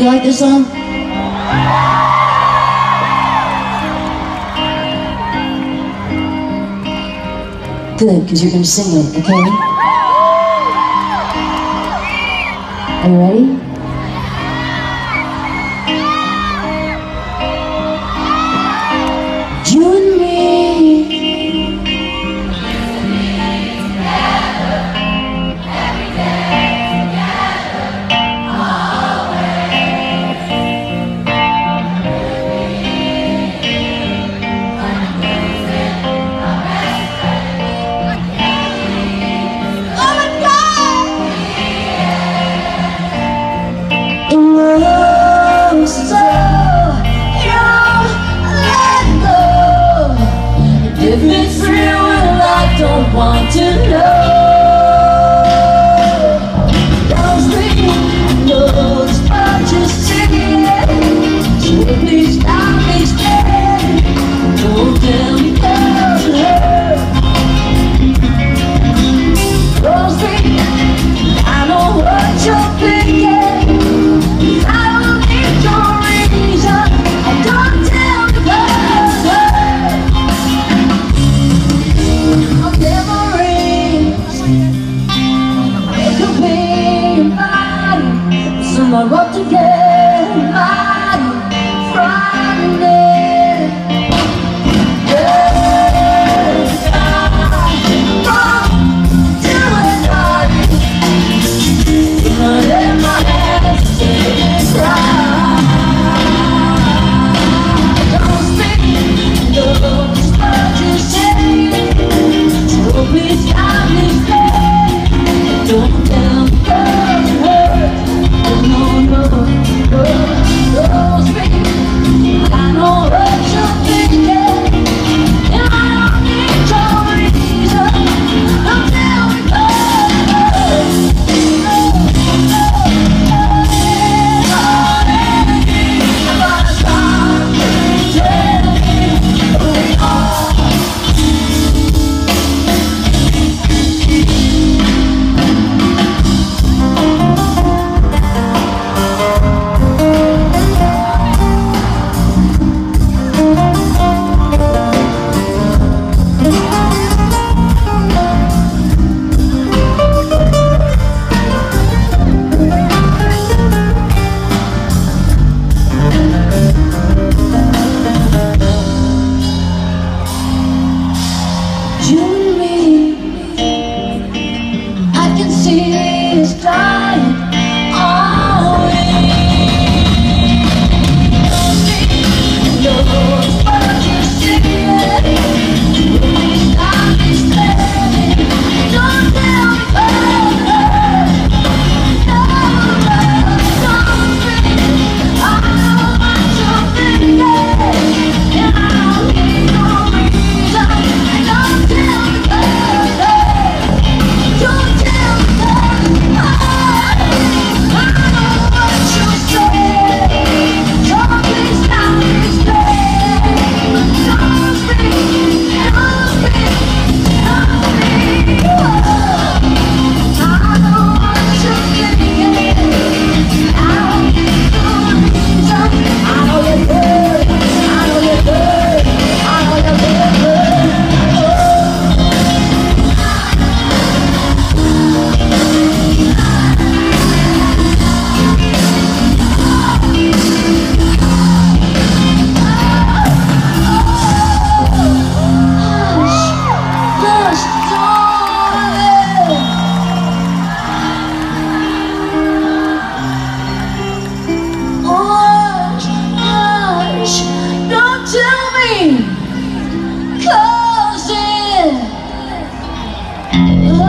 like this song? Good, because you're going to sing it, okay? Are you ready? You and me. If it's real, well, I don't want to know. Those windows are just singing, so please stop me staying. Don't tell me how to hurt. Those windows, I know what you're thinking. I don't need your reason. Don't tell me how to hurt. Someone wrote to get mighty frightening. Yes, I'm wrong, doing right. But in my head, it's right. Don't speak those words you say, so please stop me saying. Don't tell me how to hurt. I know what you're thinking, and I don't need your reason. Don't tell me cause it